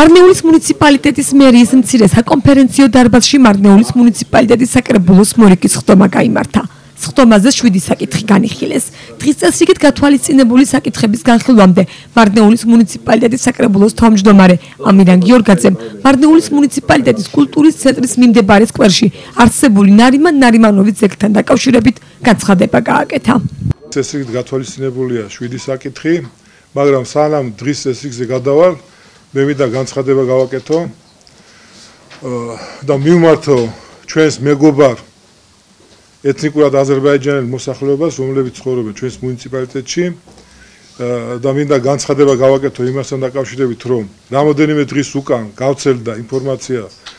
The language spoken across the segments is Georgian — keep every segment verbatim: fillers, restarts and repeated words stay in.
მარნეულის მუნიციპალიტეტის მერიის მცირე საკონფერენციო დარბაზში მარნეულის მუნიციპალიტეტის საკრებულოს მორიკის ხდომა გაიმართა. სხდომაზე შვიდი საკითხი განიხილეს. დღის წესრიგით გათვალისწინებული საკითხების განხილვამდე მარნეულის მუნიციპალიტეტის საკრებულოს თავმჯდომარე ამირან გიორგაძემ მარნეულის მუნიციპალიტეტის კულტურის ცენტრის მიმდებარე სკვერში არსებული ნარიმან ნარიმანოვის ძეგლთან დაკავშირებით განცხადება გააკეთა. წესრიგით გათვალისწინებულია შვიდი საკითხი, მაგრამ სანამ დღის წესრიგზე გადავალ, მე მინდა განცხადება გავაკეთო და მივმართო ჩვენს მეგობარ ეთნიკურად აზერბაიჯანელ მოსახლეობას, რომლებიც ცხოვრობენ ჩვენს მუნიციპალიტეტში და მინდა განცხადება გავაკეთო იმასთან დაკავშირებით, რომ რამოდენიმე დღის უკან გავრცელდა ინფორმაცია,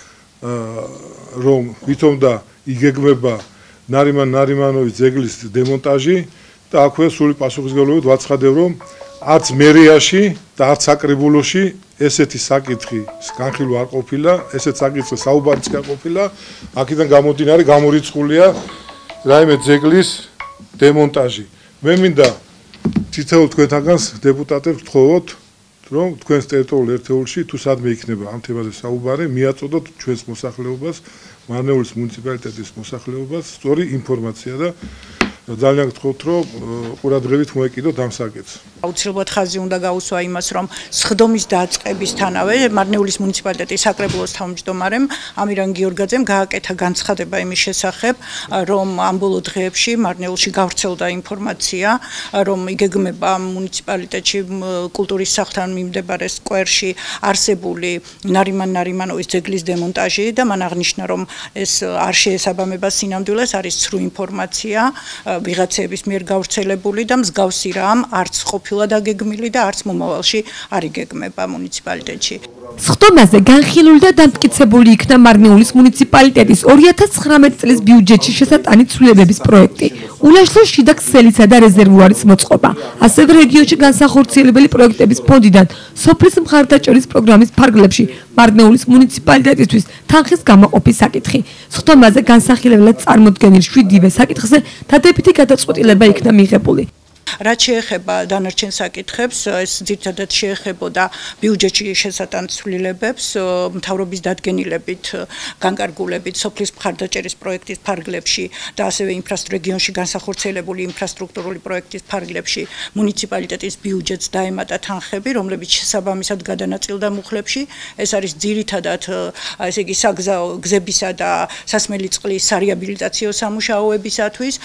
რომ ვითომ და იგეგმება ნარიმან ნარიმანოვის ძეგლის დემონტაჟი და აქვე სრული პასუხისმგებლობით ვაცხადებ, რომ არც მერიაში და არც საკრებულოში ესეთი საკითხი განხილვა არ ყოფილა, ესეთ საკითხზე საუბარიც არ ყოფილა, აქედან გამომდინარე გამორიცხულია რაიმე ძეგლის დემონტაჟი. მე მინდა თითოეულ თქვენთაგანს დეპუტატებს ვთხოვოთ, რომ თქვენს ტერიტორიულ ერთეულში თუ სადმე იქნება ამ თემაზე საუბარი, მიაწოდოთ ჩვენს მოსახლეობას, მარნეულის მუნიციპალიტეტის მოსახლეობას სწორი ინფორმაცია და ძალიან გთხოვთ, რომ ყურადღებით მოეკიდოთ ამ საკითხს. აუცილებლად ხაზი უნდა გაუსვა იმას, რომ სხდომის დაწყებისთანავე მარნეულის მუნიციპალიტეტის საკრებულოს თავმჯდომარემ ამირან გიორგაძემ გააკეთა განცხადება იმის შესახებ, რომ ამ ბოლო დღეებში მარნეულში გავრცელდა ინფორმაცია, რომ იგეგმება მუნიციპალიტეტში კულტურის სახლთან მიმდებარე სკვერში არსებული ნარიმან ნარიმანოვის ძეგლის დემონტაჟი და მან აღნიშნა, რომ ეს არ შეესაბამება სინამდვილეს, არის ცრუ ინფორმაცია ვიღაცების მიერ გავრცელებული და მსგავსი რამ არც ყოფილა დაგეგმილი და არც მომავალში არ იგეგმება მუნიციპალიტეტში. სხდომაზე განხილული და დამტკიცებული იქნა მარნეულის მუნიციპალიტეტის ორი ათას ცხრამეტი წლის ბიუჯეტში შესატანი ცვლილებების პროექტი, ულაშქრო შიდა ქსელისა და რეზერვუარის მოწყობა, ასევე რეგიონში განსახორციელებელი პროექტების ფონდიდან სოფლის მხარდაჭერის პროგრამის ფარგლებში მარნეულის მუნიციპალიტეტისთვის თანხის გამოყოფის საკითხი. სხდომაზე განსახილებლად წარმოდგენილ შვიდივე საკითხზე დადებითი გადაწყვეტილება იქნა მიღებული. რაც შეეხება დანარჩენ საკითხებს, ეს ძირითადად შეეხებოდა ბიუჯეტში შესატან ცვლილებებს, მთავრობის დადგენილებით, განკარგულებით სოფლის მხარდაჭერის პროექტის ფარგლებში და ასევე რეგიონში განსახორციელებული ინფრასტრუქტურული პროექტის ფარგლებში მუნიციპალიტეტის ბიუჯეტს დაემატა თანხები, რომლებიც შესაბამისად გადანაწილდა მუხლებში. ეს არის ძირითადად, ესე იგი, საგზაო გზებისა და სასმელი წყლის სარეაბილიტაციო სამუშაოებისათვის.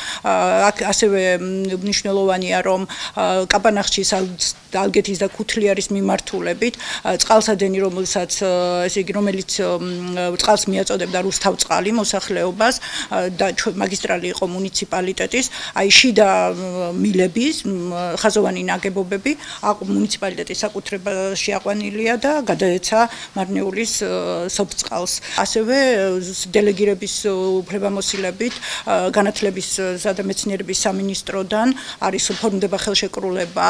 ასევე მნიშვნელოვანია, რომ კაპანახჩის, ალგეთის და ქუთლიარის მიმართულებით წყალსადენი, რომელსაც ესე იგი, რომელიც წყალს მიაწოდებდა რუსთავწყალი მოსახლეობას და მაგისტრალი იყო მუნიციპალიტეტის, აი შიდა მილების ხაზოვანი ნაგებობები მუნიციპალიტეტის საკუთრებაში აყვანილია და გადაეცა მარნეულის სოფწყალს. ასევე დელეგირების უფლებამოსილებით განათლებისა და მეცნიერების სამინისტროდან არის ფორმდება ხელშეკრულება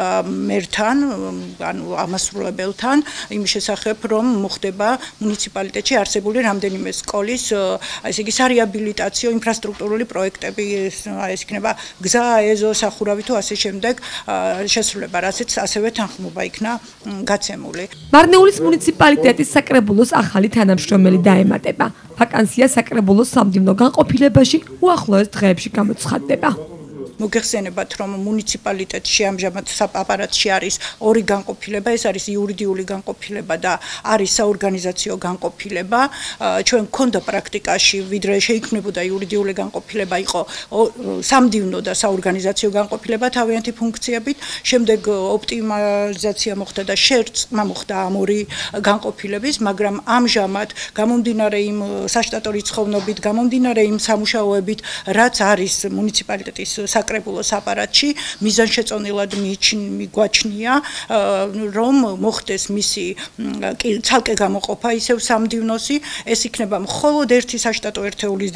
მერთან, ანუ ამასრულებელთან, იმის შესახებ, რომ მოხდება მუნიციპალიტეტში არსებული რამდენიმე სკოლის, ესე იგი, სარეაბილიტაციო ინფრასტრუქტურული პროექტები, ეს იქნება გზა, ეზო, სახურავი თუ ასე შემდეგ შესრულება, რასაც ასევე თანხმობა იქნა გაცემული. მარნეულის მუნიციპალიტეტის საკრებულოს ახალი თანამშრომელი დაემატება. ვაკანსია საკრებულოს სამდივნო განყოფილებაში უახლოეს დღეებში გამოცხადდება. მოგეხსენებათ, რომ მუნიციპალიტეტში ამჟამად აპარატში არის ორი განყოფილება, ეს არის იურიდიული განყოფილება და არის საორგანიზაციო განყოფილება. ჩვენ მქონდა პრაქტიკაში, ვიდრე შეიქმნებოდა იურიდიული განყოფილება, იყო სამდივნო და საორგანიზაციო განყოფილება თავიანთი ფუნქციებით, შემდეგ ოპტიმიზაცია მოხდა და შერწყმა მოხდა ამ ორი განყოფილების, მაგრამ ამჟამად გამომდინარე იმ საშტატო რიცხოვნობით, გამომდინარე იმ სამუშაოებით, რაც არის მუნიციპალიტეტის საკრებულოს აპარატში, მიზანშეწონილად მიგვაჩნია, რომ მოხდეს მისი ცალკე გამოყოფა ისევ სამდივნოსი, ეს იქნება მხოლოდ ერთი საშტატო ერთეულის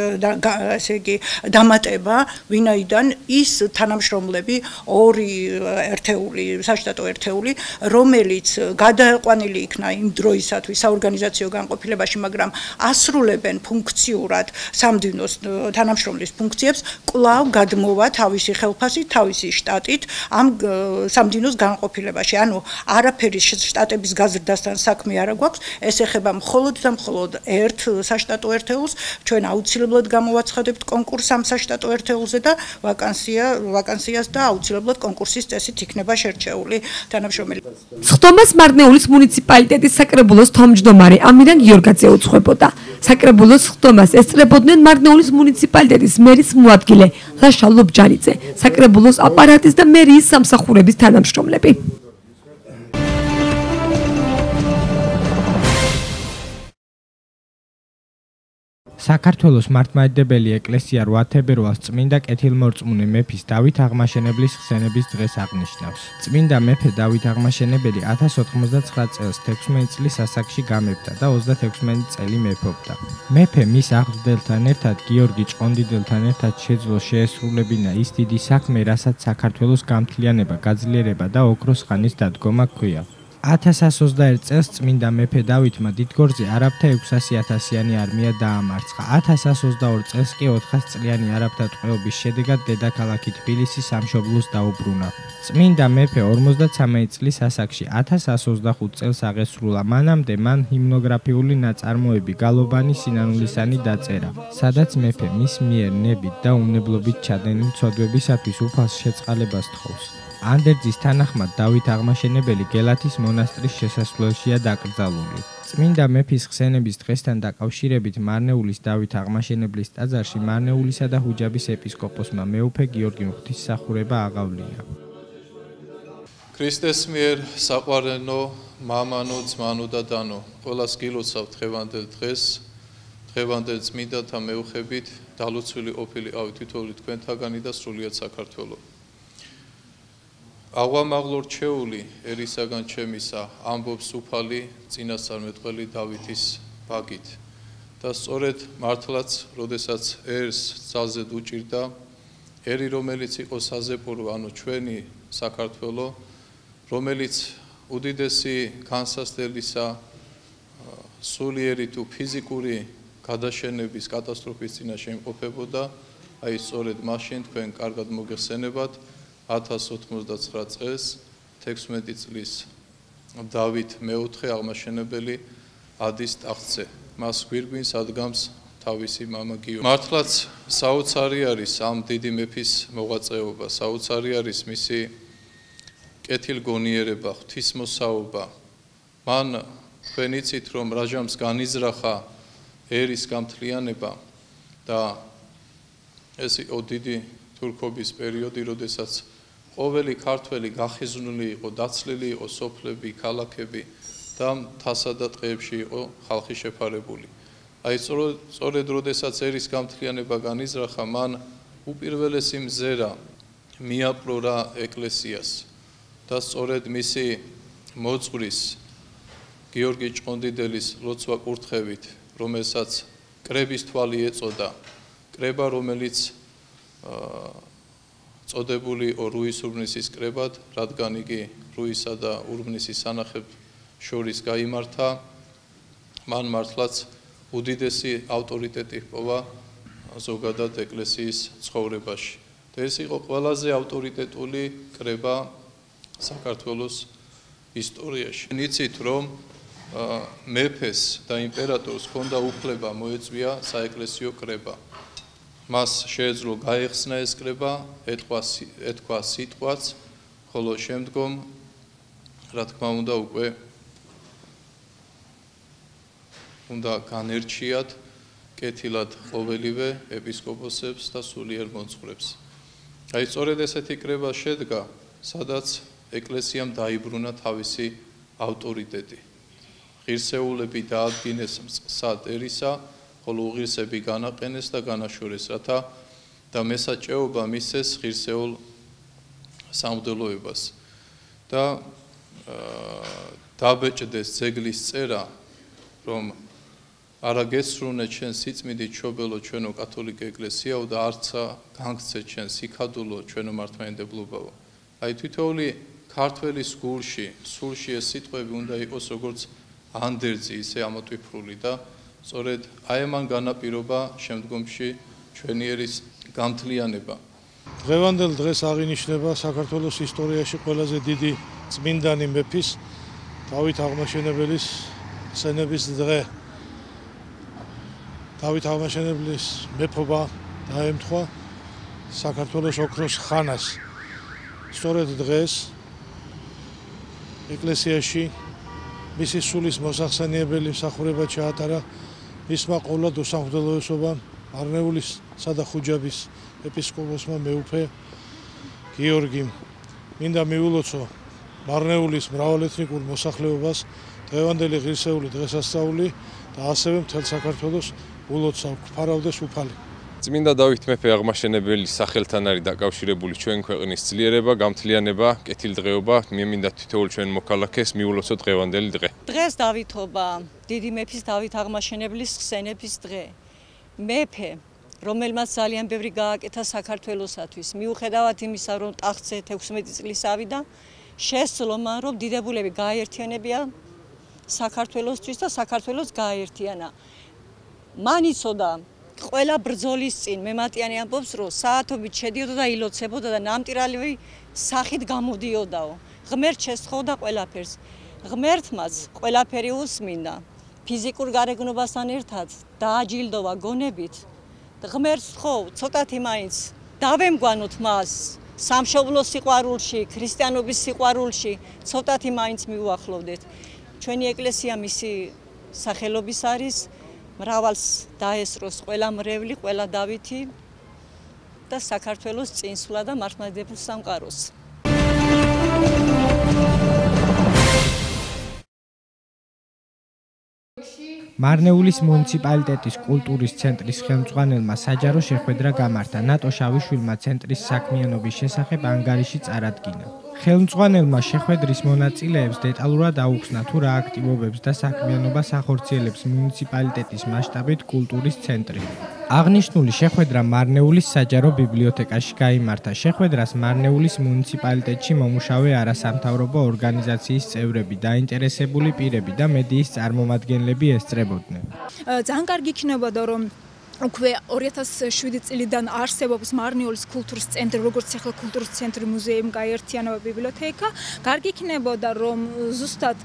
ესე იგი, დამატება, ვინაიდან ის თანამშრომლები, ორი ერთეული, საშტატო ერთეული, რომელიც გადაყვანილი იქნა იმ დროისათვის საორგანიზაციო განყოფილებაში, მაგრამ ასრულებენ ფუნქციურად სამდივნოს თანამშრომლის ფუნქციებს, კვლავ გადმოვა გაიგოვა თავისი ხელფასით, თავისი შტატით ამ სამდინოს განყოფილებაში. ანუ არაფერი შტატების გაზრდასთან საქმე არ გვაქვს, ეს ეხება მხოლოდ და მხოლოდ ერთ საშტატო ერთეულს. ჩვენ აუცილებლად გამოვაცხადებთ კონკურს ამ საშტატო ერთეულზე და ვაკანსია ვაკანსიას და აუცილებლად კონკურსის წესით იქნება შერჩეული თანამშრომელი. სხდომას მარნეულის მუნიციპალიტეტის საკრებულოს თავმჯდომარე ამირან გიორგაძე უძღვებოდა. საკრებულოს სხდომას ესწრებოდნენ მარნეულის მუნიციპალიტეტის მერის მოადგილე ლაშა ლობჯანიძე, საკრებულოს აპარატის და მერიის სამსახურების თანამშრომლები. საქართველოს მართლმადიდებელი ეკლესია რვა თებერვალს წმინდა კეთილმორწმუნე მეფის დავით აღმაშენებლის ხსენების დღეს აღნიშნავს. წმინდა მეფე დავით აღმაშენებელი ათას ოცდაოთხ წელს თექვსმეტი წლის ასაკში გამეფდა და ოცდათექვსმეტი წელი მეფობდა. მეფე მის აღზრდელთან ერთად გიორგი ჭყონდიდელთან ერთად შეძლო შეესრულებინა ის დიდი საქმე, რასაც საქართველოს გამთლიანება, გაძლიერება და ოქროს ხანის დადგომა ჰქვია. ათას ათას ოცდაერთ წელს წმინდა მეფე დავითმა დიდგორზე არაბთა ექვსასი ათასიანი არმია დაამარცხა. ათას ათას ოცდაორი წელს კი ოთხას წლიანი არაბთა ტყვეობის შედეგად დედაქალაქი თბილისი სამშობლოს დაუბრუნა. წმინდა მეფე ორმოცდათვრამეტი წლის ასაკში ათას ათას ოცდახუთ წელს აღესრულა. მანამდე მან ჰიმნოგრაფიული ნაწარმოები გალობანი სინანულისანი დაწერა, სადაც მეფე მის მიერ ნებით და უნებლობით ჩადენილ ცოდვებისათვის უფალს შეწყალებას თხოვს. ანდერძის თანახმად დავით აღმაშენებელი გელათის მონასტრის შესასვლელშია დაკრძალული. წმინდა მეფის ხსენების დღესთან დაკავშირებით მარნეულის დავით აღმაშენებლის ტაძარში მარნეულისა და ჰუჯაბის ეპისკოპოსმა მეუფე გიორგი ღვთისმსახურება აღავლინა. ქრისტეს მიერ საყვარელო, მამანო, ძმანო და დანო, ყველას გილოცავთ დღევანდელ დღეს, დღევანდელ წმინდათა მეუხებით დალოცვილი ყოფილი ყავით თითოეული თქვენთაგანი და სრულიად საქართველო. აღვამაღლო რჩეული ერისაგან ჩემისა, ამბობს უფალი წინასწარმეტყველი დავითის ბაგით. და სწორედ მართლაც, როდესაც ერს ძალზედ უჭირდა, ერი რომელიც იყო საზეპურო, ანუ ჩვენი საქართველო, რომელიც უდიდესი განსასწრებისა სულიერი თუ ფიზიკური გადაშენების კატასტროფის წინაშე იმყოფებოდა, აი სწორედ მაშინ თქვენ კარგად მოგეხსენებათ ათას ოცდაოთხ წელს თექვსმეტი წლის დავით მეოთხე აღმაშენებელი ადის ტახტზე. მას გვირგვინს ადგამს თავისი მამა გიორგი. მართლაც საოცარი არის ამ დიდი მეფის მოღვაწეობა, საოცარი არის მისი კეთილგონიერება, ღვთისმოსაობა. მან თქვენ იცით, რომ რაჟამს განიზრახა ერის გამთლიანება და ეს იყო დიდი თურქობის პერიოდი, როდესაც ყოველი ქართველი გახიზნული იყო, დაცლილი იყო სოფლები, ქალაქები და მთასა და ტყეებში იყო ხალხი შეფარებული. აი სწორედ როდესაც ერის გამთლიანება განიზრახა, მან უპირველესი მზერა მიაპყრორა ეკლესიას და სწორედ მისი მოძღვრის გიორგი ჭყონდიდელის ლოცვა კურთხევით, რომელსაც კრების თვალი ეწოდა, კრება რომელიც წოდებული იყო რუის ურბნისის კრებად, რადგან იგი რუისა და ურბნისის სანახებ შორის გაიმართა, მან მართლაც უდიდესი ავტორიტეტი ჰპოვა ზოგადად ეკლესიის ცხოვრებაში. და ეს იყო ყველაზე ავტორიტეტული კრება საქართველოს ისტორიაში. იცით, რომ მეფეს და იმპერატორს ჰქონდა უფლება მოეწვია საეკლესიო კრება. მას შეეძლო გაეხსნა ეს კრება, ეთქვა სიტყვაც, ხოლო შემდგომ, რა თქმა უნდა, უკვე უნდა განერჩიათ კეთილად ყოველივე ეპისკოპოსებს და სულიერ მოძღვრებს. აი სწორედ ესეთი კრება შედგა, სადაც ეკლესიამ დაიბრუნა თავისი ავტორიტეტი. ღირსეულები დაადგინეს მწყსად ერისა, ხოლო უღირსები განაყენეს და განაშორეს, რათა და მესაჭეობა მისცეს ღირსეულ სამღვდელოებას. და დაბეჭდეს ძეგლის წერა, რომ არა გესრუნე ჩვენ სიწმიდით ჩობელო ჩვენო კათოლიკე ეკლესიაო და არცა განგცე ჩვენ სიქადულო ჩვენო მართლმადიდებლობაო. აი თითოეული ქართველის გულში, სულში ეს სიტყვები უნდა იყოს როგორც ანდერძი, ისე ამოტვიფრული და სწორედ აი ამან განაპირობა შემდგომში ჩვენი ერის გამთლიანება. დღევანდელ დღეს აღინიშნება საქართველოს ისტორიაში ყველაზე დიდი წმინდანი მეფის დავით აღმაშენებელის ხსენების დღე. დავით აღმაშენებლის მეფობა დაემთხვა საქართველოს ოქროს ხანას. სწორედ დღეს ეკლესიაში მისი სულის მოსახსენიებელი მსახურება ჩაატარა მისმა ყოლა უსამხდელოებამ მარნეულისა და ხუჯაბის ეპისკოპოსმა მეუფე გიორგიმ. მინდა მიულოცო მარნეულის მრავალეთნიკურ მოსახლეობას დღევანდელი ღირსეული დღესასწაული და ასევე მთელ საქართველოს ულოცავ გვფარავდეს უფალი. წმინდა დავით მეფე აღმაშენებელის სახელთან არის დაკავშირებული ჩვენ ქვეყნის ძლიერება, გამთლიანება, კეთილდღეობა. მე მინდა თითოეულ ჩვენ მოქალაქეს მიულოცოთ დღევანდელი დღე. დღეს დავითობა დიდი მეფის დავით აღმაშენებლის ხსენების დღე. მეფე, რომელმაც ძალიან ბევრი გააკეთა საქართველოსათვის, მიუხედავად იმისა, რომ ტახტზე თექვსმეტი წლის ავიდა, შესძლომა, რომ დიდებულები გააერთიანებია საქართველოსთვის და საქართველოს გააერთიანა. მან იცოდა ყველა ბრძოლის წინ მემატიანი ამბობს, რომ საათობით შედიოდა და ილოცებოდა და ნამტირალი სახით გამოდიოდაო. ღმერთ შესთხოვდა ყველაფერს. ღმერთმაც ყველაფერი უსმინდა. ფიზიკურ გარეგნობასთან ერთად დააჯილდოვა გონებით. ღმერთს თხოვ, ცოტათი მაინც დავემგვანოთ მას სამშობლოს სიყვარულში, ქრისტიანობის სიყვარულში, ცოტათი მაინც მიუახლოვდეთ. ჩვენი ეკლესია მისი სახელობის არის. მრავალს დაესწროს ყველა მრევლი, ყველა დავითი და საქართველოს წინსვლა და მართლმადიდებლის სამყაროს. მარნეულის მუნიციპალიტეტის კულტურის ცენტრის ხელმძღვანელმა საჯარო შეხვედრა გამართა ნატო შავიშვილმა ცენტრის საქმიანობის შესახებ ანგარიში წარადგინა. ხელმძღვანელმა შეხვედრის მონაწილეებს დეტალურად აუხსნა თუ რა აქტივობებს და საქმიანობას ახორციელებს მუნიციპალიტეტის მასშტაბით კულტურის ცენტრი. აღნიშნული შეხვედრა მარნეულის საჯარო ბიბლიოთეკაში გაიმართა. შეხვედრას მარნეულის მუნიციპალიტეტში მომუშავე არასამთავრობო ორგანიზაციის წევრები, დაინტერესებული პირები და მედიის წარმომადგენლები ესწრებოდნენ. ძალიან კარგი იქნებოდა, რომ უკვე ორი ათას შვიდი წლიდან არსებობს მარნეულის კულტურის ცენტრი, როგორც ახლა კულტურის ცენტრი, მუზეუმი, გაერთიანება, ბიბლიოთეკა. კარგი იქნებოდა, რომ ზუსტად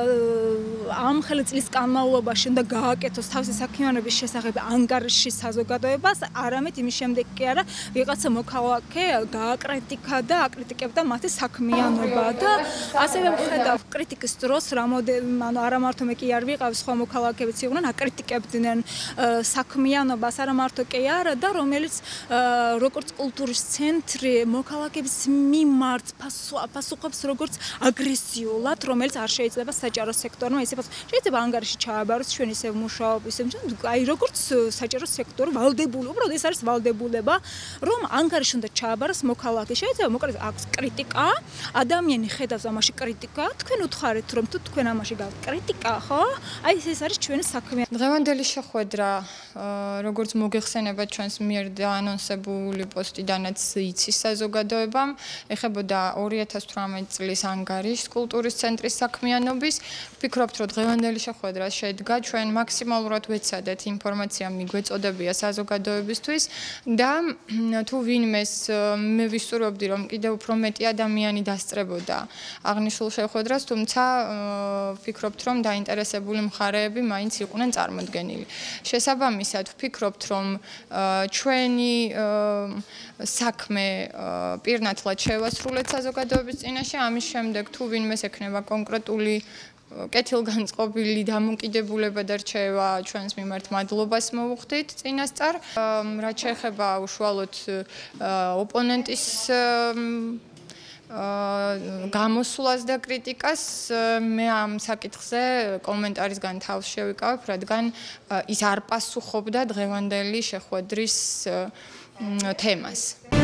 ამ ხელწლის განმავლობაში უნდა გააკეთოს თავისი საქმიანობის შესახებ ანგარიში საზოგადოებას, არამედ იმის შემდეგ კი არა, ვიღაცა მოქალაქე გააკრიტიკა და აკრიტიკებდა მათი საქმიანობა და ასევე ვხედავ კრიტიკის დროს რამოდენიმე, ანუ არა მარტო მე კი არ ვიყავ, სხვა მოქალაქეებიც იყვნენ, აკრიტიკებდნენ საქმიანობას არა მარტო კი არა და რომელიც როგორც კულტურის ცენტრი მოქალაქეების მიმართ პასუხობს როგორც აგრესიულად, რომელიც არ შეიძლება საჯარო სექტორმა ისე შეიძლება ანგარიში ჩააბაროს ჩვენ ისე მუშაობ ისე აი როგორც საჯარო სექტორი ვალდებული, უბრალოდ ეს არის ვალდებულება, რომ ანგარიში უნდა ჩააბაროს მოქალაქე. შეიძლება მოკლედ აქვს კრიტიკა, ადამიანი ხედავს ამაში კრიტიკა, თქვენ უთხარით რომ თუ თქვენ ამაში გავთ კრიტიკა, ხო? აი ეს არის ჩვენი საქმე. დღევანდელი შეხვედრა როგორც მოგეხსენება ჩვენს მიერ დაანონსებული პოსტიდანაც იცის საზოგადოებამ, ეხებოდა ორი ათას თვრამეტი წლის ანგარიშს კულტურის ცენტრის საქმიანობის. ვფიქრობთ, რომ დღევანდელი შეხვედრა შედგა ჩვენ მაქსიმალურად ვეცადეთ ინფორმაცია მიგვეწოდებია საზოგადოებისთვის და თუ ვინმეს მე ვისურვებდი, რომ კიდევ უფრო მეტი ადამიანი დასწრებოდა აღნიშნულ შეხვედრას, თუმცა ვფიქრობთ, რომ დაინტერესებული მხარეები მაინც იყვნენ წარმოდგენილი. შესაბამისად ვფიქრობთ, რომ ჩვენი საქმე პირნათლად შევასრულეთ საზოგადოების წინაშე, ამის შემდეგ თუ ვინმეს ექნება კონკრეტული კეთილგანწყობილი დამოკიდებულება და რჩევა ჩვენს მიმართ მადლობას მოვუხდით წინასწარ. რაც შეეხება უშუალოდ ოპონენტის გამოსვლას და კრიტიკას, მე ამ საკითხზე კომენტარისგან თავს შევიკავებ, რადგან ის არ პასუხობდა დღევანდელი შეხვედრის თემას.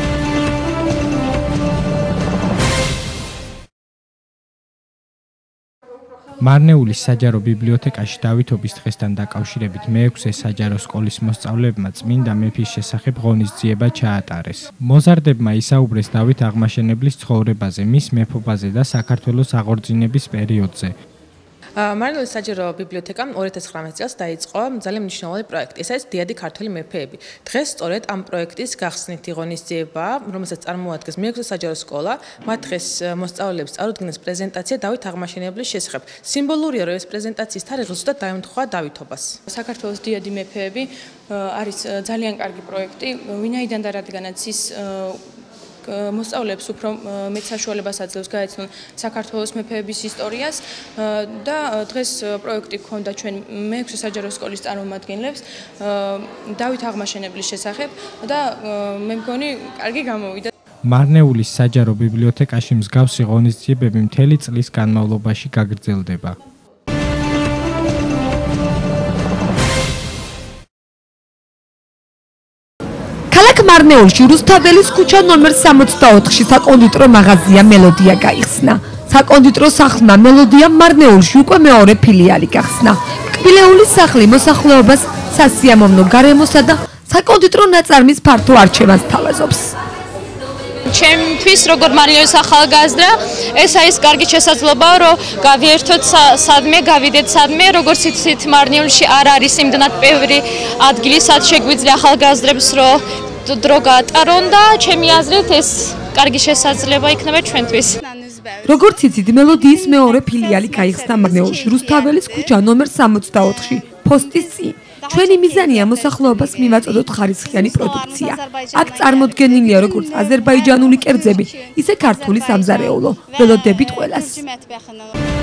მარნეულის საჯარო ბიბლიოთეკაში დავითობის დღესთან დაკავშირებით მეექვსე საჯარო სკოლის მოსწავლეებმა წმინდა მეფის შესახებ ღონისძიება ჩაატარეს. მოზარდებმა ისაუბრეს დავით აღმაშენებლის ცხოვრებაზე, მის მეფობაზე და საქართველოს აღორძინების პერიოდზე. მარნეულის საჯარო ბიბლიოთეკამ ორი ათას ცხრამეტ წელს დაიწყო ძალიან მნიშვნელოვანი პროექტი. ეს არის დიადი ქართველი მეფეები. დღეს სწორედ ამ პროექტის გახსნით ღონისძიება, რომელსაც წარმოადგენს მეექვსე საჯარო სკოლა, მათ დღეს მოსწავლეებს წარუდგინეს პრეზენტაცია დავით აღმაშენებლის შესახებ. სიმბოლურია, რომ ეს პრეზენტაციის თარიღი ზუსტად დაემთხვა დავითობას. საქართველოს დიადი მეფეები არის ძალიან კარგი პროექტი, ვინაიდან და რადგანაც ის მოსწავლეებს უფრო მეტ საშუალებას აძლევს გაეცნონ საქართველოს მეფეების ისტორიას და დღეს პროექტი ჰქონდა ჩვენ მეექვსე საჯარო სკოლის წარმომადგენლებს დავით აღმაშენებლის შესახებ და მე მგონი კარგი გამოვიდა. მარნეულის საჯარო ბიბლიოთეკაში მსგავსი ღონისძიებები მთელი წლის განმავლობაში გაგრძელდება. მარნეულში რუსთაველის ქუჩა ნომერ სამოცდაოთხში საკონდიტრო მაღაზია მელოდია გაიხსნა. საკონდიტრო სახლმა მელოდია მარნეულში უკვე მეორე ფილიალი გახსნა. კბილეულის სახლი მოსახლეობას სასიამოვნო გარემოსა და საკონდიტრო ნაწარმის ფართო არჩევანს თავაზობს. ჩემთვის როგორ მარნეულის ახალგაზრდა ეს არის კარგი შესაძლებლობა რომ გავიერთოთ სადმე გავიდეთ სადმე როგორც იცით მარნეულში არ არის იმდანად ბევრი ადგილი სად შეგვიძლია ახალგაზრდებს რომ დრო გაატარონ და ჩემი აზრით ეს კარგი შესაძლებლობა იქნება ჩვენთვის. როგორც იცით მელოდიის მეორე ფილიალი გაიხსნა მარნეულში რუსთაველის ქუჩა ნომერ სამოცდაოთხში პოსტის წინ. ჩვენი მიზანია მოსახლეობას მივაწოდოთ ხარისხიანი პროდუქცია. აქ წარმოდგენილია როგორც აზერბაიჯანული კერძები, ისე ქართული სამზარეულო. ველოდებით ყველას.